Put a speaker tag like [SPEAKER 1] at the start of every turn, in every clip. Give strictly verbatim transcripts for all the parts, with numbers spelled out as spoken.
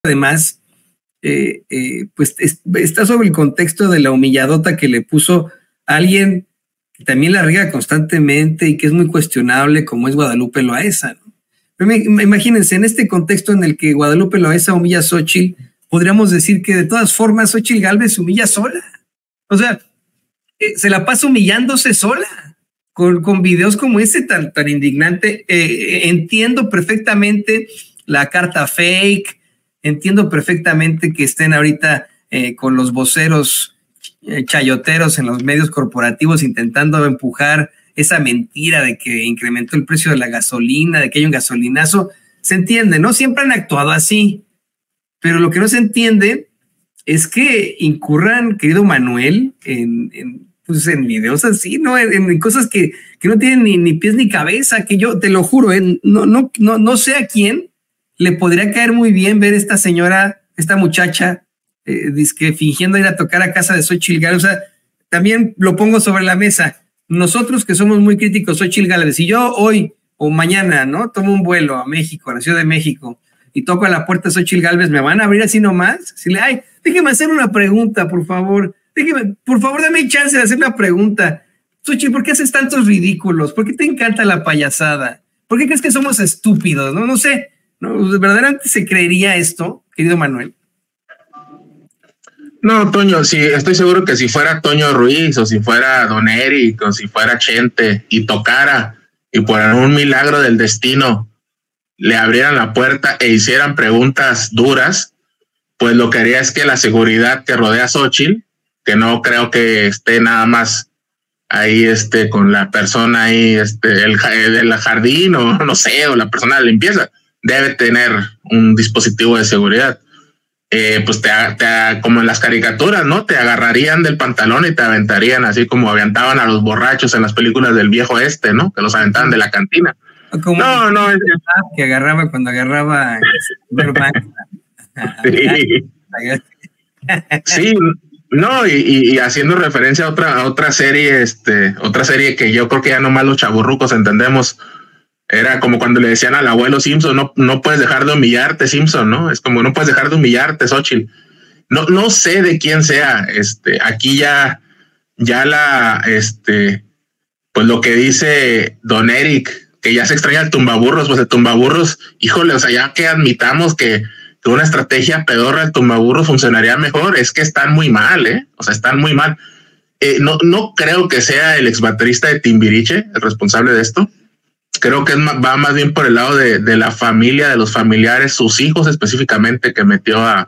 [SPEAKER 1] además, eh, eh, pues es, está sobre el contexto de la humilladota que le puso a alguien que también la riega constantemente y que es muy cuestionable, como es Guadalupe Loaesa, ¿no? Pero me, imagínense, en este contexto en el que Guadalupe Loaesa humilla a Xóchitl, podríamos decir que de todas formas Xóchitl Gálvez se humilla sola. O sea, eh, se la pasa humillándose sola, con, con videos como ese tan, tan indignante. Eh, entiendo perfectamente la carta fake, entiendo perfectamente que estén ahorita eh, con los voceros eh, chayoteros en los medios corporativos intentando empujar esa mentira de que incrementó el precio de la gasolina, de que hay un gasolinazo. Se entiende, ¿no? Siempre han actuado así, pero lo que no se entiende es que incurran, querido Manuel, en, en, pues en videos así, ¿no? En, en cosas que, que no tienen ni, ni pies ni cabeza, que yo te lo juro, ¿eh? no, no, no, no sé a quién le podría caer muy bien ver esta señora, esta muchacha, eh, dizque fingiendo ir a tocar a casa de Xóchitl Gálvez. O sea, también lo pongo sobre la mesa. Nosotros que somos muy críticos, Xóchitl Gálvez, si yo hoy o mañana, ¿no? Tomo un vuelo a México, a la Ciudad de México, y toco a la puerta de Xóchitl Gálvez, ¿me van a abrir así nomás? Si le, ay, déjeme hacer una pregunta, por favor. Déjeme, por favor, dame chance de hacer una pregunta. Xóchitl, ¿por qué haces tantos ridículos? ¿Por qué te encanta la payasada? ¿Por qué crees que somos estúpidos? No, no sé. ¿No? ¿Verdaderamente se creería esto, querido Manuel?
[SPEAKER 2] No, Toño, sí, estoy seguro que si fuera Toño Ruiz o si fuera Don Eric o si fuera Chente y tocara y por algún milagro del destino le abrieran la puerta e hicieran preguntas duras, pues lo que haría es que la seguridad que rodea a Xóchitl, que no creo que esté nada más ahí este, con la persona ahí, este, el, el jardín o no sé, o la persona de limpieza, debe tener un dispositivo de seguridad. Eh, pues te, te, como en las caricaturas, ¿no? Te agarrarían del pantalón y te aventarían así como aventaban a los borrachos en las películas del viejo este, ¿no? Que los aventaban de la cantina.
[SPEAKER 1] Como no, no. Es que agarraba cuando agarraba.
[SPEAKER 2] Sí. Sí, no, y, y, y haciendo referencia a otra, a otra serie, este, otra serie que yo creo que ya nomás los chaburrucos entendemos. Era como cuando le decían al abuelo Simpson, no, no puedes dejar de humillarte, Simpson, ¿no? Es como no puedes dejar de humillarte, Xóchitl. No, no sé de quién sea, este, aquí ya, ya la, este, pues lo que dice Don Eric, que ya se extraña el tumbaburros, pues el tumbaburros, híjole, o sea, ya que admitamos que, que una estrategia pedorra del tumbaburros funcionaría mejor, es que están muy mal, ¿eh? O sea, están muy mal. Eh, no, no creo que sea el ex baterista de Timbiriche el responsable de esto. Creo que es, va más bien por el lado de, de la familia, de los familiares, sus hijos específicamente que metió a,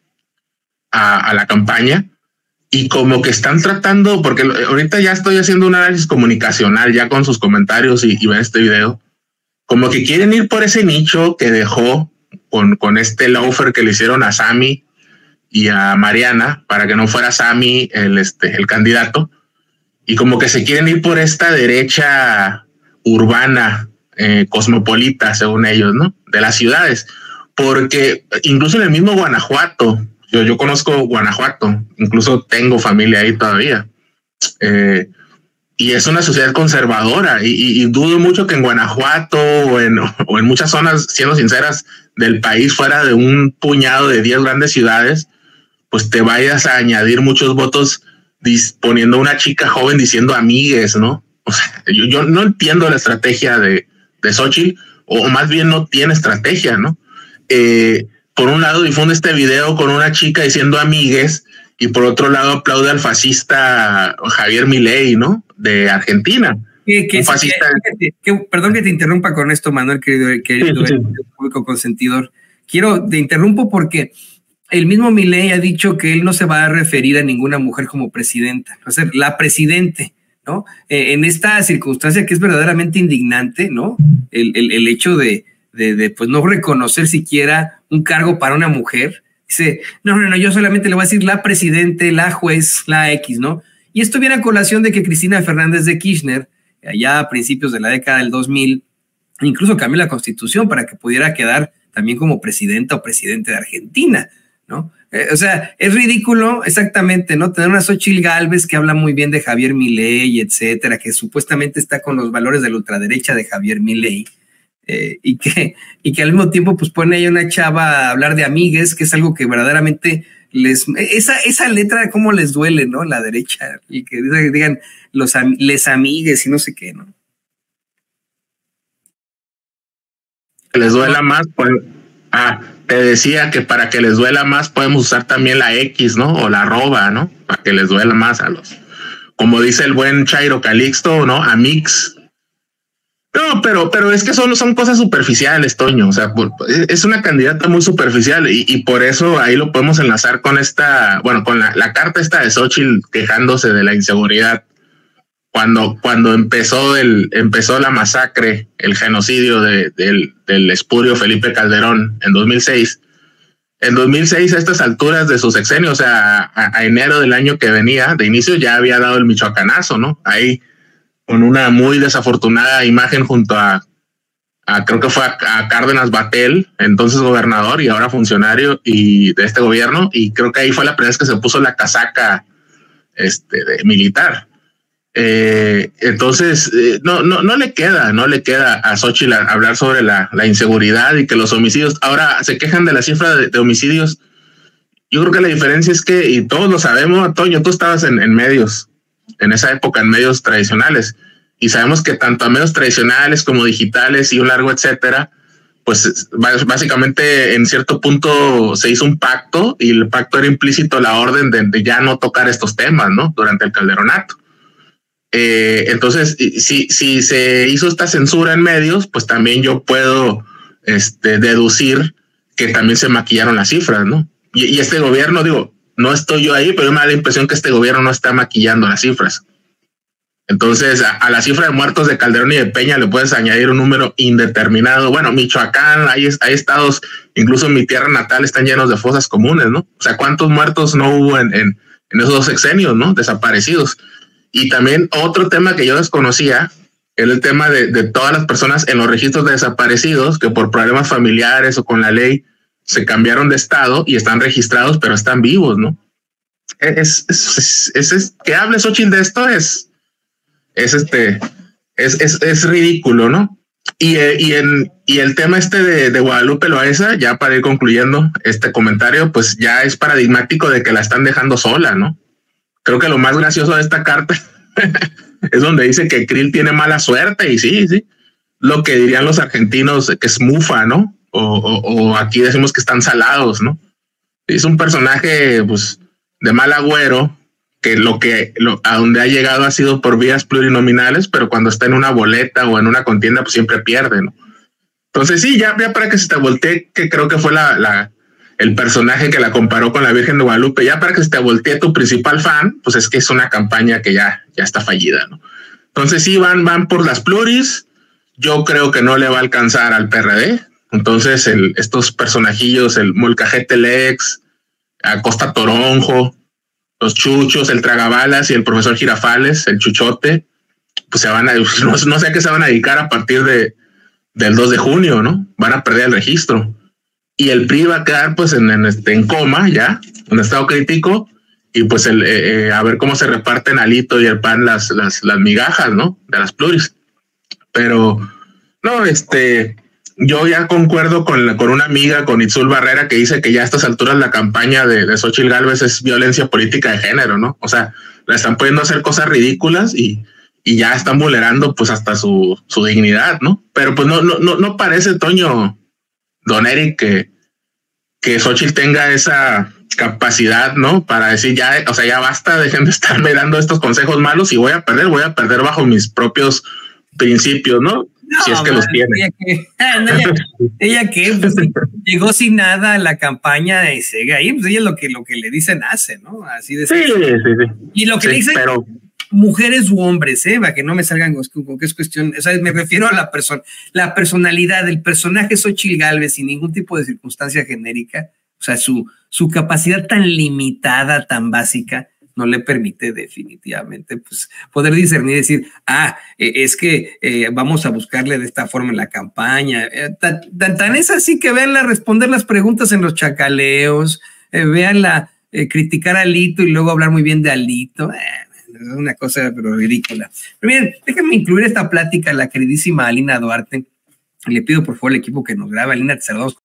[SPEAKER 2] a, a la campaña y como que están tratando, porque ahorita ya estoy haciendo un análisis comunicacional ya con sus comentarios y, y ver este video, como que quieren ir por ese nicho que dejó con, con este loafer que le hicieron a Sammy y a Mariana para que no fuera Sammy el, este, el candidato y como que se quieren ir por esta derecha urbana, eh, cosmopolita, según ellos, ¿no? De las ciudades, porque incluso en el mismo Guanajuato, yo, yo conozco Guanajuato, incluso tengo familia ahí todavía, eh, y es una sociedad conservadora, y, y, y dudo mucho que en Guanajuato o en, o en muchas zonas, siendo sinceras, del país, fuera de un puñado de diez grandes ciudades, pues te vayas a añadir muchos votos poniendo una chica joven diciendo amigues, ¿no? O sea, yo, yo no entiendo la estrategia de, de Xóchitl, o más bien no tiene estrategia, ¿no? Eh, por un lado difunde este video con una chica diciendo amigues, y por otro lado aplaude al fascista Javier Milei, ¿no? De Argentina.
[SPEAKER 1] Que, que, fascista. Que, que, que, perdón que te interrumpa con esto, Manuel, querido, querido sí, sí. público consentidor. Quiero, te interrumpo porque el mismo Milei ha dicho que él no se va a referir a ninguna mujer como presidenta, va a ser la presidente, ¿no? Eh, en esta circunstancia que es verdaderamente indignante, ¿no? El, el, el hecho de, de, de pues no reconocer siquiera un cargo para una mujer. Dice, no, no, no, yo solamente le voy a decir la presidente, la juez, la X, ¿no? Y esto viene a colación de que Cristina Fernández de Kirchner, allá a principios de la década del dos mil, incluso cambió la constitución para que pudiera quedar también como presidenta o presidente de Argentina, ¿no? Eh, o sea, es ridículo exactamente, ¿no? Tener una Xóchitl Gálvez que habla muy bien de Javier Milei, etcétera, que supuestamente está con los valores de la ultraderecha de Javier Milei, eh, y, que, y que al mismo tiempo pues pone ahí una chava a hablar de amigues, que es algo que verdaderamente les... Esa, esa letra cómo les duele, ¿no? La derecha, y que digan los les amigues y no sé qué, ¿no?
[SPEAKER 2] Que les duela más, pues... Ah, te decía que para que les duela más podemos usar también la X, ¿no? O la arroba, ¿no? Para que les duela más a los... Como dice el buen Chairo Calixto, ¿no? Amix. No, pero, pero es que son, son cosas superficiales, Toño. O sea, por, es una candidata muy superficial y, y por eso ahí lo podemos enlazar con esta, bueno, con la, la carta esta de Xóchitl quejándose de la inseguridad. Cuando, cuando empezó el, empezó la masacre, el genocidio de, del, del espurio Felipe Calderón en dos mil seis. En dos mil seis, a estas alturas de su sexenio, o sea, a, a enero del año que venía, de inicio ya había dado el michoacanazo, ¿no? Ahí con una muy desafortunada imagen junto a, a creo que fue a, a Cárdenas Batel, entonces gobernador y ahora funcionario y de este gobierno, y creo que ahí fue la primera vez que se puso la casaca este, de militar. Eh, entonces, eh, no, no, no le queda, no le queda a Xóchitl hablar sobre la, la inseguridad y que los homicidios, ahora se quejan de la cifra de, de homicidios. Yo creo que la diferencia es que, y todos lo sabemos, Toño, tú estabas en, en medios, en esa época, en medios tradicionales, y sabemos que tanto a medios tradicionales como digitales y un largo etcétera, pues básicamente en cierto punto se hizo un pacto y el pacto era implícito la orden de, de ya no tocar estos temas, ¿no? Durante el Calderonato. Eh, entonces, si, si se hizo esta censura en medios, pues también yo puedo este, deducir que también se maquillaron las cifras, ¿no? Y, y este gobierno, digo, no estoy yo ahí, pero me da la impresión que este gobierno no está maquillando las cifras. Entonces, a, a la cifra de muertos de Calderón y de Peña le puedes añadir un número indeterminado. Bueno, Michoacán, hay, hay estados, incluso en mi tierra natal, están llenos de fosas comunes, ¿no? O sea, ¿cuántos muertos no hubo en, en, en esos dos sexenios, ¿no? Desaparecidos. Y también otro tema que yo desconocía era el tema de, de todas las personas en los registros de desaparecidos que por problemas familiares o con la ley se cambiaron de estado y están registrados, pero están vivos, ¿no? Es, es, es, es, es que hable Xóchitl de esto es, es este, es, es, es ridículo, ¿no? Y, y, en, y el tema este de, de Guadalupe Loaesa, ya para ir concluyendo este comentario, pues ya es paradigmático de que la están dejando sola, ¿no? Creo que lo más gracioso de esta carta es donde dice que Krill tiene mala suerte y sí, sí, lo que dirían los argentinos que es mufa, ¿no? O, o, o aquí decimos que están salados, ¿no? Es un personaje pues de mal agüero que lo que lo, a donde ha llegado ha sido por vías plurinominales, pero cuando está en una boleta o en una contienda pues siempre pierde, ¿no? Entonces sí, ya, ya para que se te voltee, que creo que fue la, la el personaje que la comparó con la Virgen de Guadalupe, ya para que se te voltee tu principal fan, pues es que es una campaña que ya, ya está fallida, ¿no? Entonces sí, van, van por las pluris. Yo creo que no le va a alcanzar al P R D. Entonces el, estos personajillos, el Molcajete Lex, Acosta Toronjo, los Chuchos, el Tragabalas y el profesor Girafales, el Chuchote, pues se van a, no, no sé a qué se van a dedicar a partir de, del dos de junio, ¿no? Van a perder el registro. Y el P R I va a quedar pues en, en, este, en coma ya, en estado crítico, y pues el, eh, a ver cómo se reparten Alito y el P A N las, las, las migajas, ¿no? De las pluris. Pero no, este, yo ya concuerdo con, la, con una amiga, con Itzul Barrera, que dice que ya a estas alturas la campaña de, de Xóchitl Gálvez es violencia política de género, ¿no? O sea, la están pudiendo hacer cosas ridículas y, y ya están vulnerando pues hasta su, su dignidad, ¿no? Pero pues no, no, no, no parece, Toño, don Eric, que, que Xóchitl tenga esa capacidad, ¿no? Para decir ya, o sea, ya basta, dejen de estarme dando estos consejos malos y voy a perder, voy a perder bajo mis propios principios, ¿no? No, si es que man, los tiene.
[SPEAKER 1] Ella que, no, ella, ella que pues, llegó sin nada a la campaña y sigue ahí, pues ella lo que, lo que le dicen hace, ¿no? Así de
[SPEAKER 2] sí, sí, sí.
[SPEAKER 1] Y lo que
[SPEAKER 2] sí,
[SPEAKER 1] le dicen
[SPEAKER 2] pero...
[SPEAKER 1] mujeres u hombres, ¿eh? Para que no me salgan con, con que es cuestión, o sea, me refiero a la persona, la personalidad del personaje Xóchitl Gálvez sin ningún tipo de circunstancia genérica, o sea, su, su capacidad tan limitada, tan básica, no le permite definitivamente pues, poder discernir y decir, ah, eh, es que eh, vamos a buscarle de esta forma en la campaña. Eh, tan, tan, tan es así que véanla responder las preguntas en los chacaleos, eh, véanla eh, criticar a Alito y luego hablar muy bien de Alito. Eh, es una cosa pero ridícula. Pero miren, déjenme incluir esta plática a la queridísima Alina Duarte, Le pido por favor al equipo que nos grabe, Alina, te saludamos